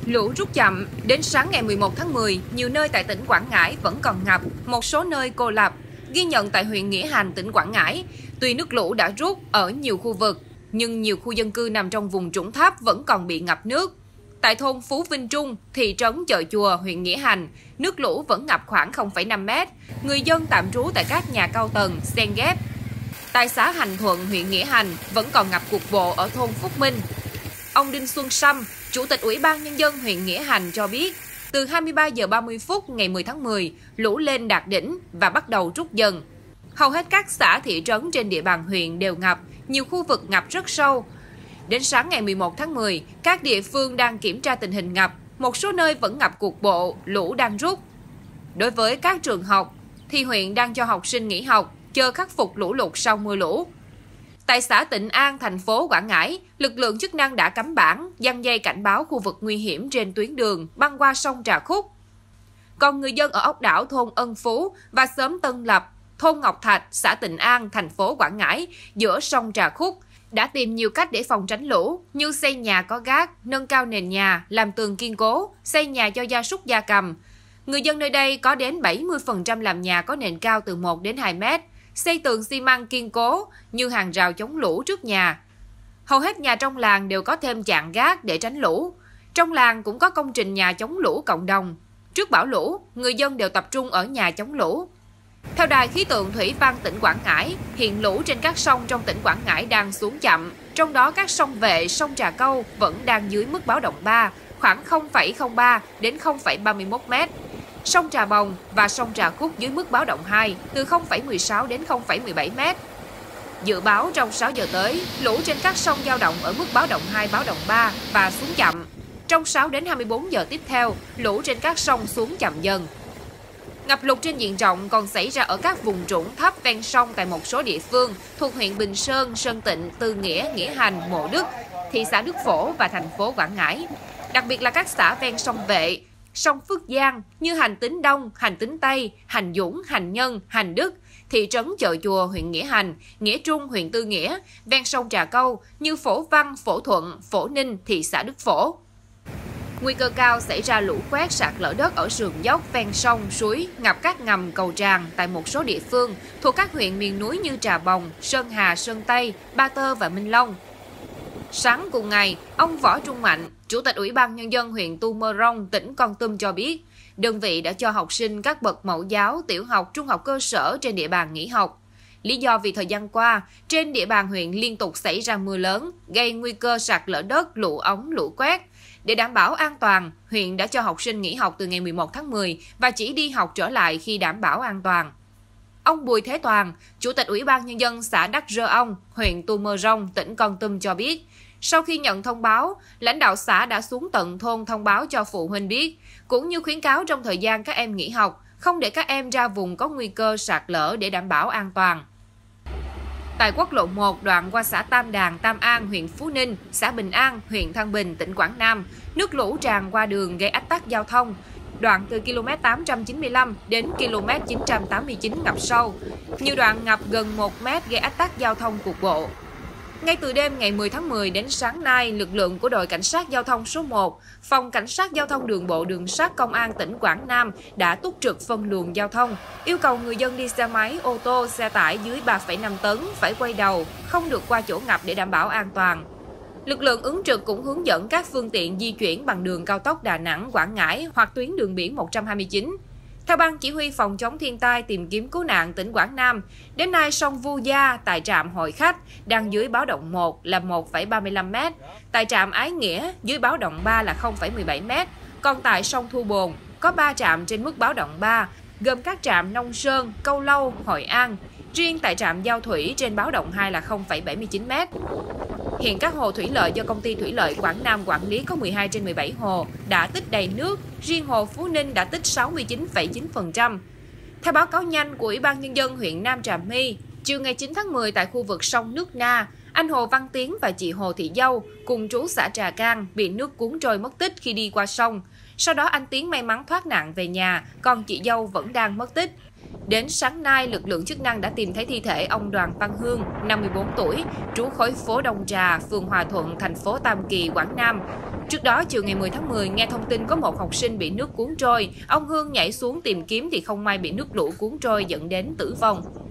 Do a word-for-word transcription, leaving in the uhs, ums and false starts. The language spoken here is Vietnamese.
Lũ rút chậm, đến sáng ngày mười một tháng mười, nhiều nơi tại tỉnh Quảng Ngãi vẫn còn ngập, một số nơi cô lập. Ghi nhận tại huyện Nghĩa Hành, tỉnh Quảng Ngãi, tuy nước lũ đã rút ở nhiều khu vực, nhưng nhiều khu dân cư nằm trong vùng trũng thấp vẫn còn bị ngập nước. Tại thôn Phú Vinh Trung, thị trấn Chợ Chùa, huyện Nghĩa Hành, nước lũ vẫn ngập khoảng không phẩy năm mét. Người dân tạm trú tại các nhà cao tầng, xen ghép. Tại xã Hành Thuận, huyện Nghĩa Hành, vẫn còn ngập cục bộ ở thôn Phúc Minh. Ông Đinh Xuân Sâm, Chủ tịch Ủy ban Nhân dân huyện Nghĩa Hành cho biết, từ hai mươi ba giờ ba mươi phút ngày mười tháng mười, lũ lên đạt đỉnh và bắt đầu rút dần. Hầu hết các xã thị trấn trên địa bàn huyện đều ngập, nhiều khu vực ngập rất sâu. Đến sáng ngày mười một tháng mười, các địa phương đang kiểm tra tình hình ngập, một số nơi vẫn ngập cục bộ, lũ đang rút. Đối với các trường học, thì huyện đang cho học sinh nghỉ học, chờ khắc phục lũ lụt sau mưa lũ. Tại xã Tịnh An, thành phố Quảng Ngãi, lực lượng chức năng đã cắm bảng, giăng dây cảnh báo khu vực nguy hiểm trên tuyến đường băng qua sông Trà Khúc. Còn người dân ở ốc đảo thôn Ân Phú và xóm Tân Lập, thôn Ngọc Thạch, xã Tịnh An, thành phố Quảng Ngãi, giữa sông Trà Khúc, đã tìm nhiều cách để phòng tránh lũ, như xây nhà có gác, nâng cao nền nhà, làm tường kiên cố, xây nhà cho gia súc gia cầm. Người dân nơi đây có đến bảy mươi phần trăm làm nhà có nền cao từ một đến hai mét, xây tường xi măng kiên cố như hàng rào chống lũ trước nhà. Hầu hết nhà trong làng đều có thêm chạn gác để tránh lũ. Trong làng cũng có công trình nhà chống lũ cộng đồng. Trước bão lũ, người dân đều tập trung ở nhà chống lũ. Theo Đài khí tượng thủy văn tỉnh Quảng Ngãi, hiện lũ trên các sông trong tỉnh Quảng Ngãi đang xuống chậm, trong đó các sông Vệ, sông Trà Câu vẫn đang dưới mức báo động ba, khoảng không phẩy không ba đến không phẩy ba mươi mốt mét. Sông Trà Bồng và sông Trà Khúc dưới mức báo động hai, từ không phẩy mười sáu đến không phẩy mười bảy mét. Dự báo trong sáu giờ tới, lũ trên các sông dao động ở mức báo động hai, báo động ba và xuống chậm. Trong sáu đến hai mươi bốn giờ tiếp theo, lũ trên các sông xuống chậm dần. Ngập lụt trên diện rộng còn xảy ra ở các vùng trũng thấp ven sông tại một số địa phương thuộc huyện Bình Sơn, Sơn Tịnh, Tư Nghĩa, Nghĩa Hành, Mộ Đức, thị xã Đức Phổ và thành phố Quảng Ngãi. Đặc biệt là các xã ven sông Vệ, sông Phước Giang như Hành Tín Đông, Hành Tín Tây, Hành Dũng, Hành Nhân, Hành Đức, thị trấn Chợ Chùa, huyện Nghĩa Hành, Nghĩa Trung, huyện Tư Nghĩa, ven sông Trà Câu như Phổ Văn, Phổ Thuận, Phổ Ninh, thị xã Đức Phổ. Nguy cơ cao xảy ra lũ quét, sạt lở đất ở sườn dốc ven sông, suối, ngập các ngầm, cầu tràn tại một số địa phương thuộc các huyện miền núi như Trà Bồng, Sơn Hà, Sơn Tây, Ba Tơ và Minh Long. Sáng cùng ngày, ông Võ Trung Mạnh, Chủ tịch Ủy ban Nhân dân huyện Tu Mơ Rông, tỉnh Kon Tum cho biết, đơn vị đã cho học sinh các bậc mẫu giáo, tiểu học, trung học cơ sở trên địa bàn nghỉ học. Lý do vì thời gian qua, trên địa bàn huyện liên tục xảy ra mưa lớn, gây nguy cơ sạt lở đất, lũ ống, lũ quét. Để đảm bảo an toàn, huyện đã cho học sinh nghỉ học từ ngày mười một tháng mười và chỉ đi học trở lại khi đảm bảo an toàn. Ông Bùi Thế Toàn, Chủ tịch Ủy ban Nhân dân xã Đắc Rơ Ông, huyện Tu Mơ Rông, tỉnh Kon Tum cho biết, sau khi nhận thông báo, lãnh đạo xã đã xuống tận thôn thông báo cho phụ huynh biết, cũng như khuyến cáo trong thời gian các em nghỉ học, không để các em ra vùng có nguy cơ sạt lở để đảm bảo an toàn. Tại quốc lộ một đoạn qua xã Tam Đàn, Tam An, huyện Phú Ninh, xã Bình An, huyện Thăng Bình, tỉnh Quảng Nam, nước lũ tràn qua đường gây ách tắc giao thông. Đoạn từ ki lô mét tám trăm chín mươi lăm đến ki lô mét chín trăm tám mươi chín ngập sâu. Nhiều đoạn ngập gần một mét gây ách tắc giao thông cục bộ. Ngay từ đêm ngày mười tháng mười đến sáng nay, lực lượng của đội cảnh sát giao thông số một, Phòng Cảnh sát Giao thông Đường bộ Đường sắt Công an tỉnh Quảng Nam đã túc trực phân luồng giao thông, yêu cầu người dân đi xe máy, ô tô, xe tải dưới ba phẩy năm tấn phải quay đầu, không được qua chỗ ngập để đảm bảo an toàn. Lực lượng ứng trực cũng hướng dẫn các phương tiện di chuyển bằng đường cao tốc Đà Nẵng, Quảng Ngãi hoặc tuyến đường biển một trăm hai mươi chín. Theo Ban Chỉ huy Phòng chống thiên tai tìm kiếm cứu nạn tỉnh Quảng Nam, đến nay sông Vu Gia tại trạm Hội Khách đang dưới báo động một là một phẩy ba mươi lăm mét, tại trạm Ái Nghĩa dưới báo động ba là không phẩy mười bảy mét, còn tại sông Thu Bồn có ba trạm trên mức báo động ba, gồm các trạm Nông Sơn, Câu Lâu, Hội An. Riêng tại trạm Giao Thủy trên báo động hai là không phẩy bảy mươi chín mét. Hiện các hồ thủy lợi do Công ty Thủy lợi Quảng Nam quản lý có mười hai trên mười bảy hồ đã tích đầy nước, riêng hồ Phú Ninh đã tích sáu mươi chín phẩy chín phần trăm. Theo báo cáo nhanh của Ủy ban Nhân dân huyện Nam Trà My, chiều ngày chín tháng mười tại khu vực sông Nước Na, anh Hồ Văn Tiến và chị Hồ Thị Dâu cùng trú xã Trà Cang bị nước cuốn trôi mất tích khi đi qua sông. Sau đó anh Tiến may mắn thoát nạn về nhà, còn chị Dâu vẫn đang mất tích. Đến sáng nay, lực lượng chức năng đã tìm thấy thi thể ông Đoàn Văn Hương, năm mươi bốn tuổi, trú khối phố Đông Trà, phường Hòa Thuận, thành phố Tam Kỳ, Quảng Nam. Trước đó, chiều ngày mười tháng mười, nghe thông tin có một học sinh bị nước cuốn trôi, ông Hương nhảy xuống tìm kiếm thì không may bị nước lũ cuốn trôi dẫn đến tử vong.